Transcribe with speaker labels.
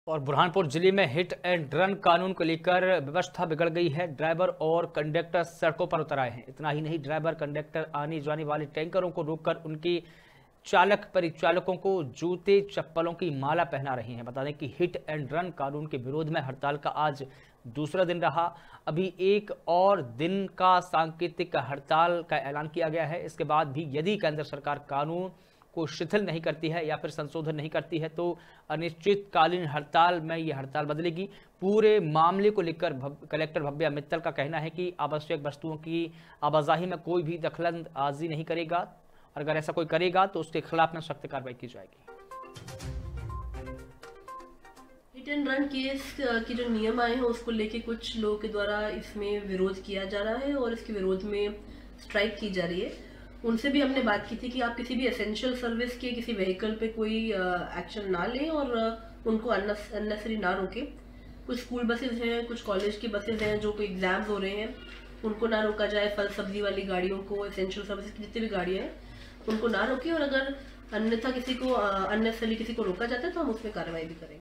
Speaker 1: और बुरहानपुर जिले में हिट एंड रन कानून को लेकर व्यवस्था बिगड़ गई है। ड्राइवर और कंडक्टर सड़कों पर उतर आए हैं। इतना ही नहीं, ड्राइवर कंडक्टर आने जाने वाले टैंकरों को रोककर उनकी चालक परिचालकों को जूते चप्पलों की माला पहना रहे हैं। बता दें कि हिट एंड रन कानून के विरोध में हड़ताल का आज दूसरा दिन रहा। अभी एक और दिन का सांकेतिक हड़ताल का ऐलान किया गया है। इसके बाद भी यदि केंद्र सरकार कानून को शिथिल नहीं करती है या फिर संशोधन नहीं करती है तो अनिश्चितकालीन हड़ताल में यह हड़ताल बदलेगी। पूरे मामले को लेकर कलेक्टर भव्या मित्तल का कहना है कि आवश्यक वस्तुओं की आवाजाही में कोई भी दखलंदाजी नहीं करेगा और अगर ऐसा कोई करेगा तो उसके खिलाफ में सख्त कार्रवाई की जाएगी।
Speaker 2: हिट एंड रन केस की जो नियम आए हैं उसको लेके कुछ लोगों के द्वारा इसमें विरोध किया जा रहा है और इसके विरोध में स्ट्राइक की जा रही है। उनसे भी हमने बात की थी कि आप किसी भी एसेंशियल सर्विस के किसी व्हीकल पे कोई एक्शन ना लें और उनको अननेसेसरी ना रोकें। कुछ स्कूल बसेज हैं, कुछ कॉलेज की बसेज हैं जो कोई एग्जाम्स हो रहे हैं, उनको ना रोका जाए। फल सब्जी वाली गाड़ियों को, एसेंशियल सर्विस की जितनी भी गाड़ियाँ हैं उनको ना रोकें और अगर अन्यथा किसी को अननेसेसरी किसी को रोका जाता है तो हम उसमें कार्रवाई भी करेंगे।